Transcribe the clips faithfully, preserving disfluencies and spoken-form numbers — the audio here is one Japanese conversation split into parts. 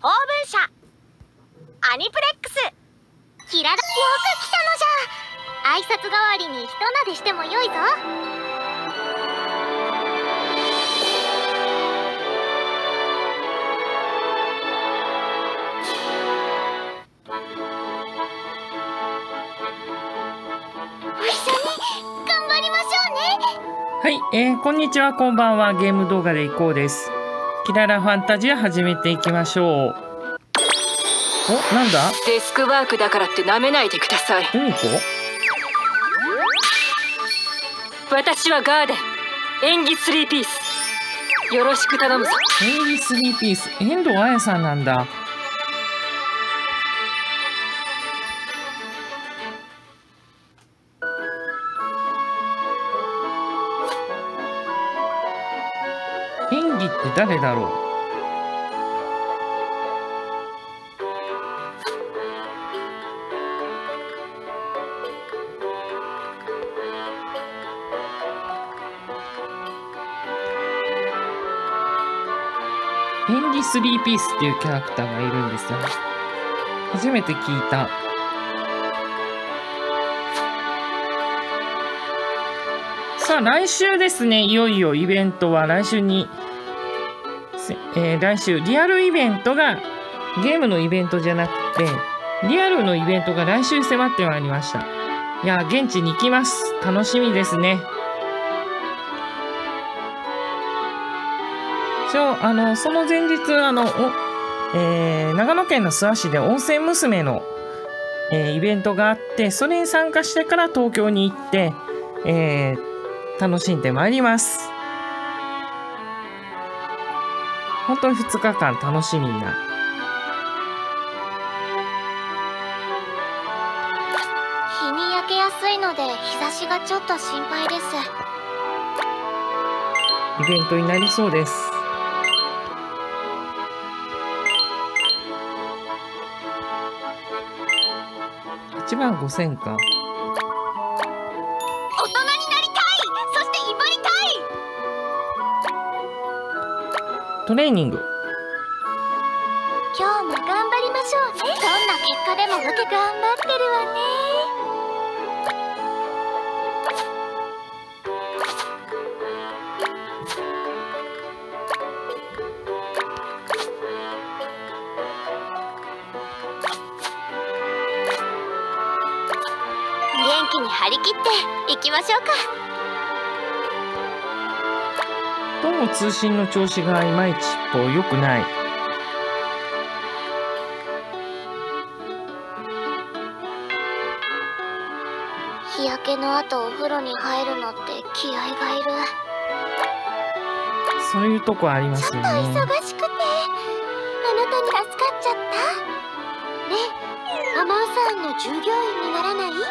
オーブン社アニプレックス。キララ、よく来たのじゃ。挨拶代わりにひとなでしてもよいぞ。一緒に頑張りましょうね。 はい、えー、こんにちは、こんばんは。ゲーム動画でいこうです。キララファンタジア始めていきましょう。お、なんだ？ デスクワークだからって舐めないでください。 ルミコ？ 私はガーデン、演技スリーピース。よろしく頼むぞ。 演技スリーピース、遠藤彩さんなんだ。演技って誰だろう？演技スリーピースっていうキャラクターがいるんですよ。初めて聞いた。さあ来週ですね。いよいよイベントは来週に、えー、来週リアルイベントがゲームのイベントじゃなくてリアルのイベントが来週迫ってまいりました。いや現地に行きます。楽しみですね。あのその前日あの、えー、長野県の諏訪市で温泉娘の、えー、イベントがあって、それに参加してから東京に行って、えー、楽しんでまいります。本当にふつかかん楽しみな。 日に焼けやすいので日差しがちょっと心配です。 イベントになりそうです。いちまんごせんか。 大人になりたい。そして威張りたい。 トレーニング。 今日も頑張りましょうね。どんな結果でも受け頑張ってるわね。元気に張り切っていきましょうか。 どうも通信の調子がいまいちっぽ良くない。 日焼けの後お風呂に入るのって気合がいる。 そういうとこありますよね。 ちょっと忙しくてあなたに助かっちゃったね。アマウさんの従業員にならない？なんてね。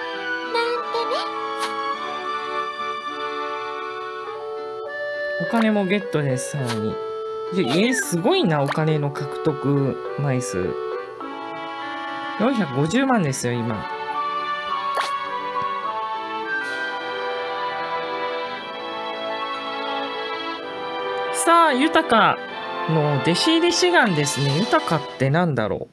お金もゲットです。さらにえー、すごいな。お金の獲得枚数よんひゃくごじゅうまんですよ今。さあ豊かの弟子入り志願ですね。豊かってなんだろう。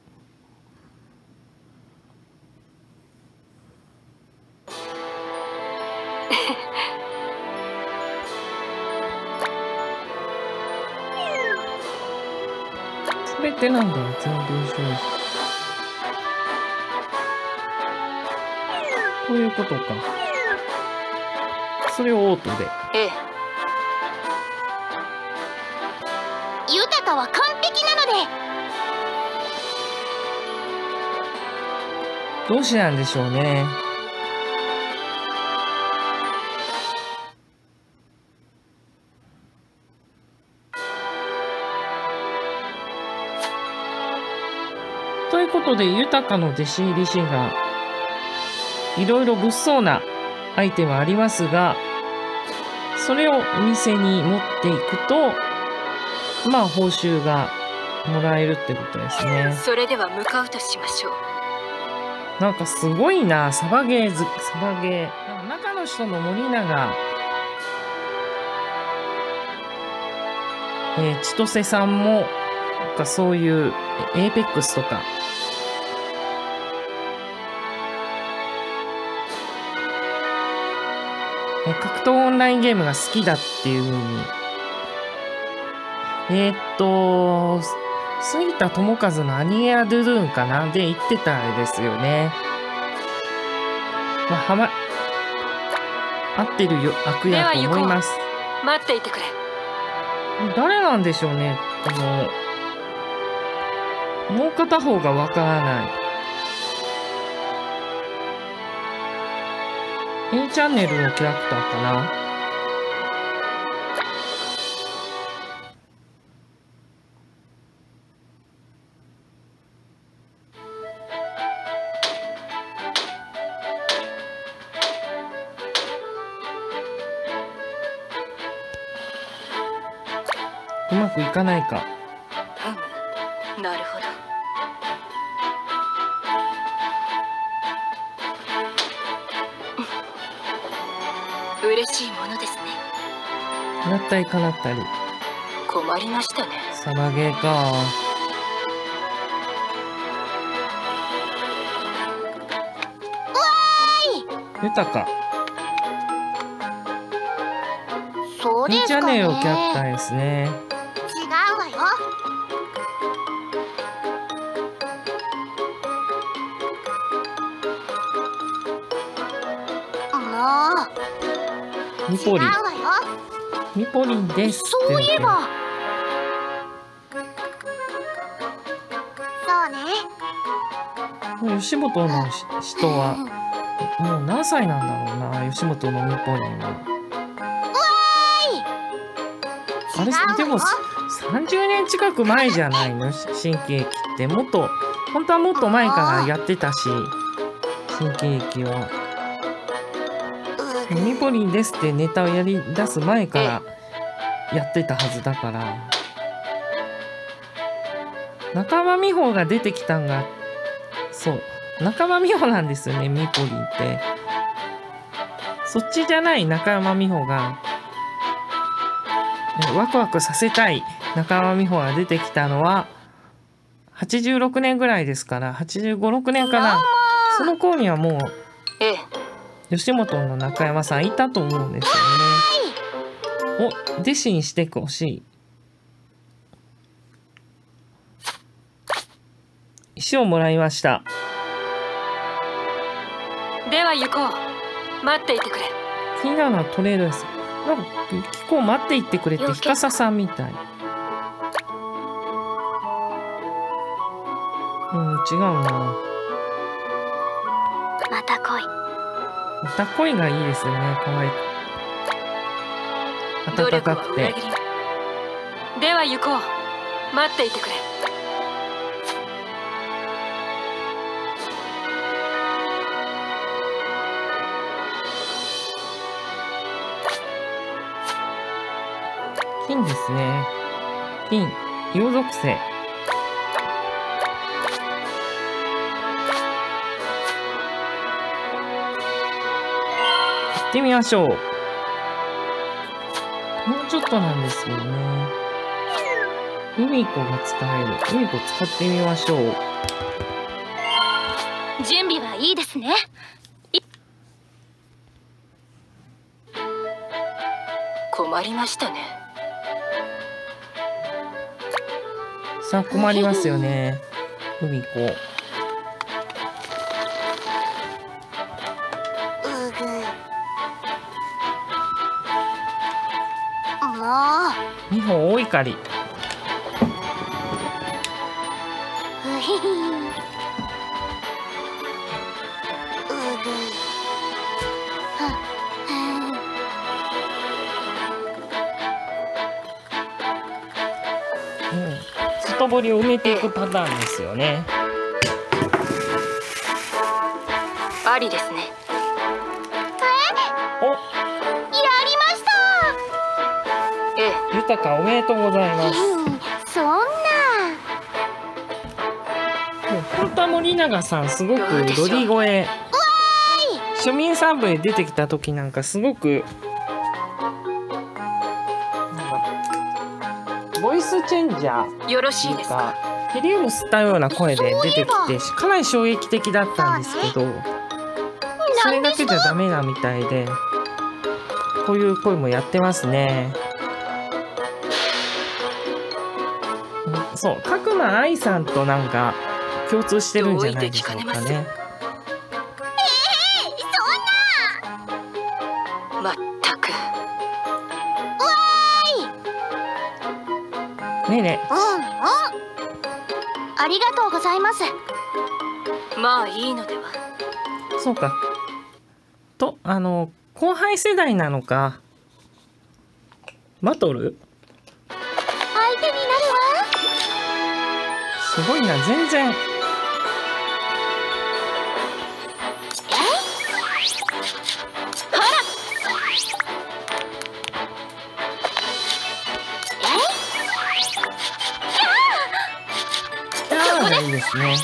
それってなんだろう。全文書こういうことか。それをオートで。 ええ。 豊かは完璧なので。 どうしてなんでしょうね。ということで豊かの弟子入り志願、いろいろ物騒なアイテムありますが、それをお店に持っていくとまあ報酬がもらえるってことですね。 それでは向かうとしましょう。 なんかすごいな。サバゲーズサバゲーなんか中の人の森永、えー、千歳さんもなんかそういうエーペックスとかえ格闘オンラインゲームが好きだっていうふうにえー、っと杉田智和のアニエア・ドゥドゥーンかなで言ってたですよね。まあ、はま合ってるよ悪やと思います。 待っていてくれ。 誰なんでしょうね、このもう片方がわからない。 A チャンネルのキャラクターかな。うまくいかないか。 うん、なるほど。嬉しいものですね。 なったりかなったり。 困りましたね。 サバゲーか。豊か。 そうで B すかね。 チャンネルのキャラクターですね。 違うわよ。もうミポリン。 違うわよ。 ミポリンですってそういえば。そうね。 吉本のし人はもう何歳なんだろうな、吉本のミポリンは。あれでもさんじゅうねん近く前じゃないの、新喜劇って。もっと本当はもっと前からやってたし、新喜劇はミポリンですってネタをやり出す前からやってたはずだから。中間美穂が出てきたんが、そう中間美穂なんですよね、ミポリンって。そっちじゃない中間美穂がワクワクさせたい中間美穂が出てきたのははちじゅうろくねんぐらいですから、はちじゅうご、ろくねんかな。その頃にはもうええ、 吉本の中山さんいたと思うんですよね。お、弟子にしてほしい。石をもらいました。 では行こう。待っていてくれ。 気になるのはトレードです。なんか結構待っていってくれってひかささんみたい。うん、違うな。 また来い。 また恋がいいですよね、可愛く努暖かくて。 力は裏切り。では行こう。待っていてくれ。 金ですね。金、硫黄属性。行ってみましょう。もうちょっとなんですよね。海子が使える。海子使ってみましょう。 準備はいいですね。 困りましたね。 さあ困りますよね。海子。 うぐ。もう。 二本大怒り。 うひひ。うぐ。ははうん。外堀を埋めていくパターンですよね。 ありですね。 お、 やりました。 ええ、 豊かおめでとうございます。 うんそんな。 もう本当は森永さんすごくロリ声。庶民三部で出てきた時なんかすごくなんかボイスチェンジャーよろしいですか。 ヘリウム吸ったような声で出てきてかなり衝撃的だったんですけど、それだけじゃダメなみたいで、こういう声もやってますね。そう、角間愛さんとなんか共通してるんじゃないでしょうかね。 まったく。 ねえねえ。 うんうん。ありがとうございます。 まあいいのでは。 そうか。と、あの後輩世代なのか。バトル？ 相手になるわ。 すごいな、全然。いいですね。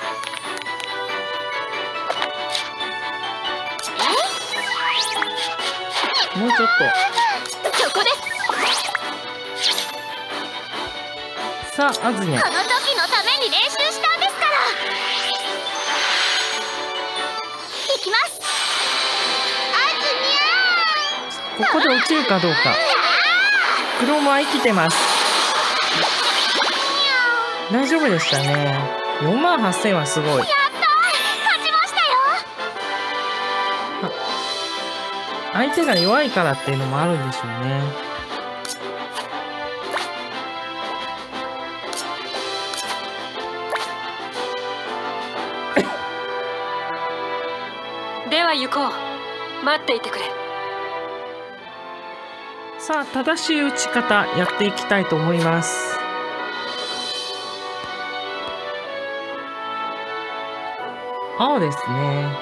もうちょっと。 そこです。 さあ、あずにゃ。 この時のために練習したんですから。いきます。あずにゃー。 ここで落ちるかどうか。クローも生きてます。大丈夫でしたね。よんまんはっせんはすごい。やったー、 勝ちましたよ。 相手が弱いからっていうのもあるんでしょうね。 では行こう。待っていてくれ。 さあ、正しい打ち方やっていきたいと思います。青ですね。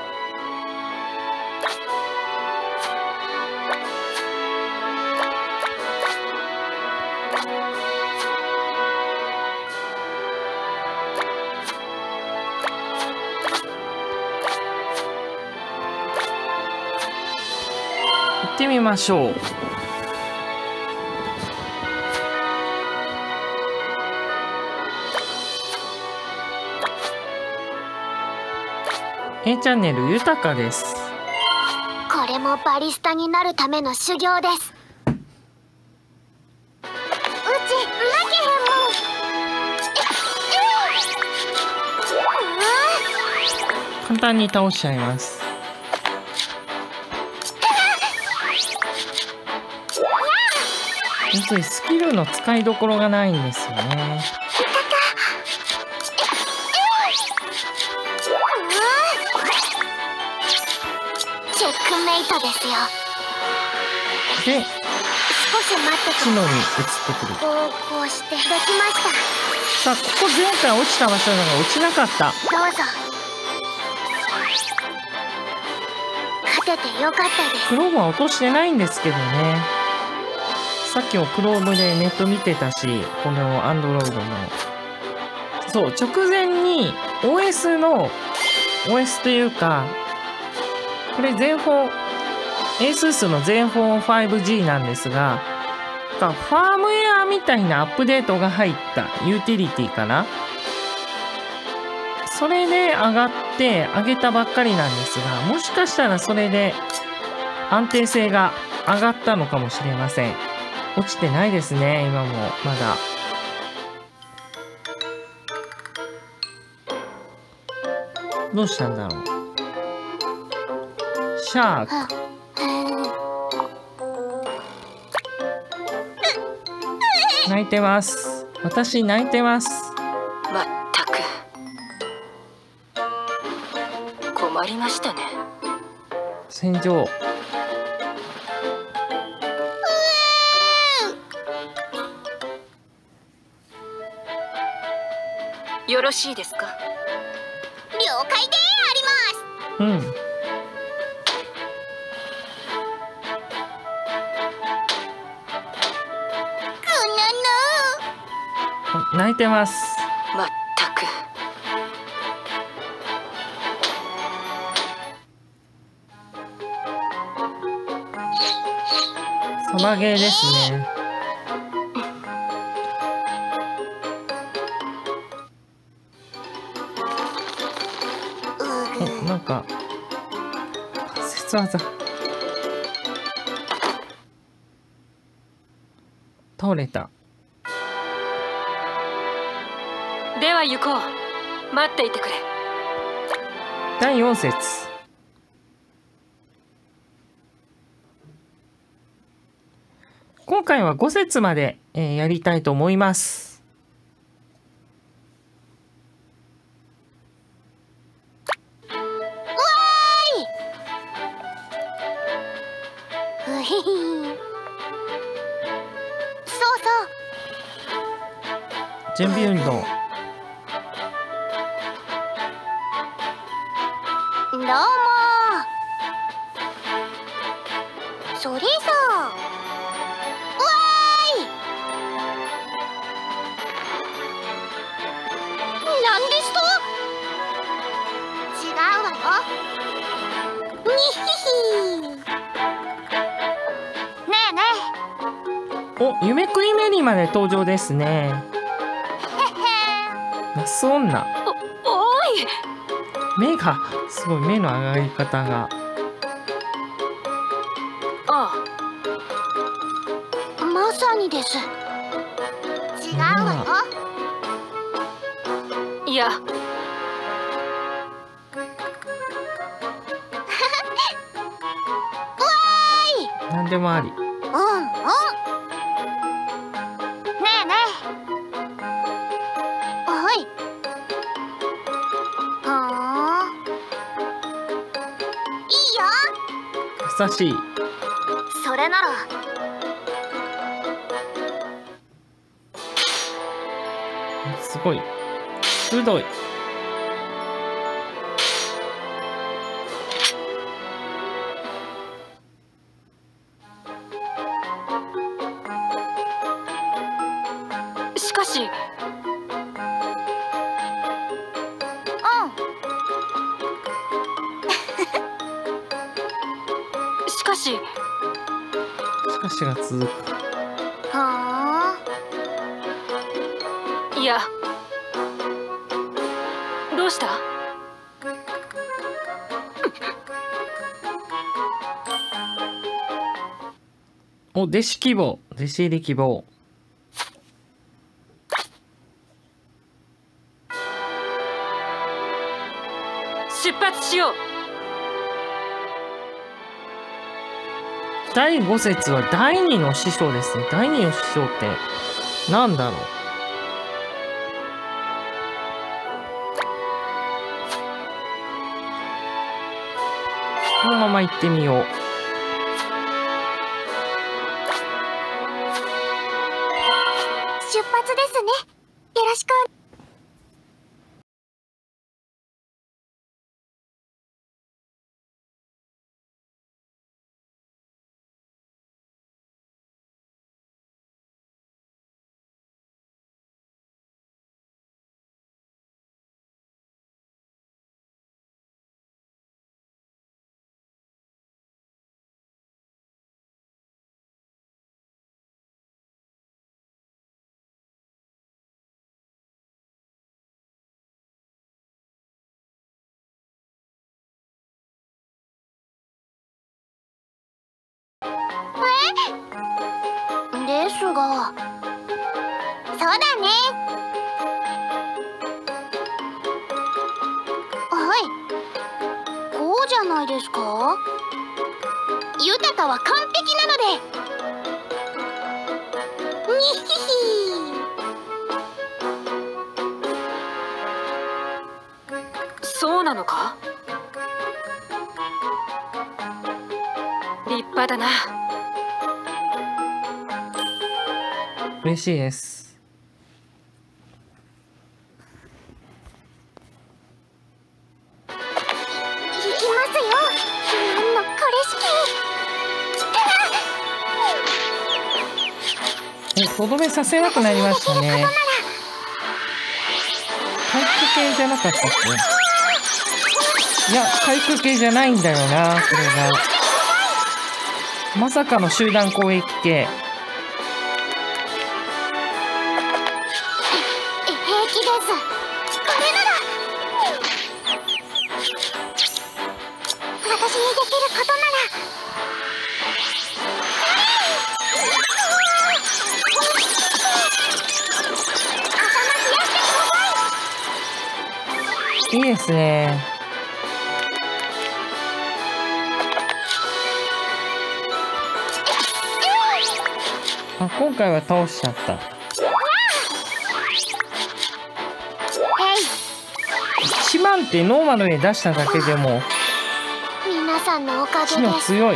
行ってみましょう。A チャンネル豊かです。 これもバリスタになるための修行です。うち負けへんもん。 簡単に倒しちゃいます。本当にスキルの使いどころがないんですよね。 チェックメイトですよ。 で、 少し待って知能に移ってくる。 こうこうしてできましさあ、ここ前回落ちた場所なのが落ちなかった。 た。どうぞ。勝ててよかったです。 クロームは落としてないんですけどね。さっきもクロームでネット見てたし、このアンドロイドの。そう、直前に オーエス の オーエス というか、これ全フォン ASUS の全フォン ファイブジー なんですが、ファームウェアみたいなアップデートが入ったユーティリティかな。それで上がって上げたばっかりなんですが、もしかしたらそれで安定性が上がったのかもしれません。落ちてないですね、今もまだ。どうしたんだろう。シャーク。泣いてます。私泣いてます。 まったく困りましたね。 戦場。 よろしいですか。 了解であります。 うん。泣いてます。 まったく。 サバゲーですね。 必技。倒れた。 では行こう。待っていてくれ。 だいよん節。今回はご節まで、えー、やりたいと思います。 うひひ。そうそう。 準備運動。 どうも。それさ。わーい。なんですと。違うわよ。にひひ。ねえねお、夢食いメリーまで登場ですね。 え。へへ。 ナス女。 お、おい。 目がすごい、目の上がり方が。 ああ。まさにです。違うわよ。 いや。 なんでもあり。 うんうん。ねえねえ。おい。はあ。いいよ。 優しい。 それなら。 すごい。鋭い。 しかし。 うん。 しかし。 しかしが続く。 はいや。どうした？ お、弟子希望。弟子入り希望。 出発しよう。 だいご節はだいにの師匠ですね。だいにの師匠ってなんだろう。このまま行ってみよう。 出発ですね。よろしく。ですが。そうだね。はい。こうじゃないですか。ユタカは完璧なので。にひひ。 そうなのか？立派だな。 嬉しいです。 行きますよ。なんのこれしき。 え、とどめさせなくなりましたね。回復系じゃなかったっけ？いや、回復系じゃないんだよな、これが。まさかの集団攻撃系。 私にできることないいですね。あ、今回は倒しちゃった。いちまんってノーマルへ出しただけでも皆さんのおかげ知で能強い。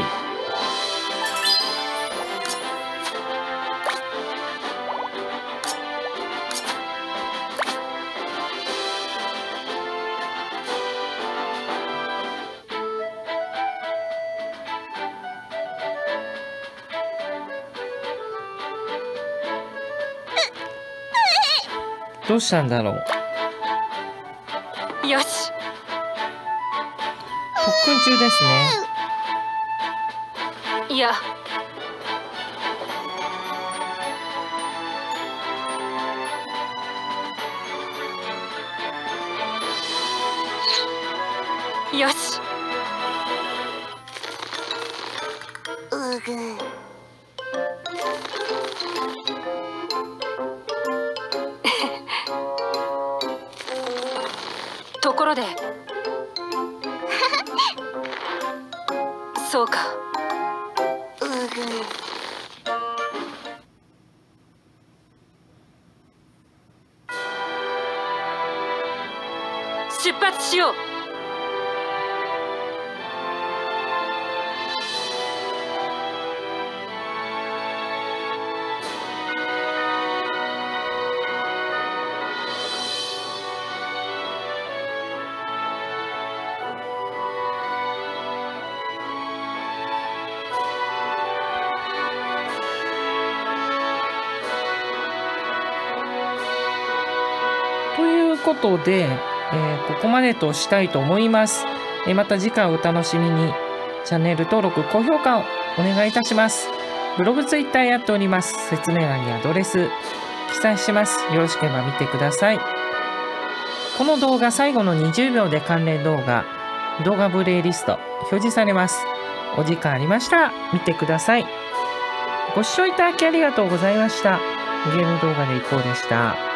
どうしたんだろう。 よし。 特訓中ですね。 いや、よし。 うぐ。 ところでそうか。 うぐ。 出発しよう。 ということで、えーここまでとしたいと思います。えーまた次回お楽しみに。チャンネル登録、高評価をお願いいたします。ブログ、ツイッターやっております。説明欄にアドレス記載します。よろしければ見てください。この動画最後のにじゅうびょうで関連動画、動画プレイリスト表示されます。お時間ありましたら見てください。ご視聴いただきありがとうございました。ゲーム動画でいこうでした。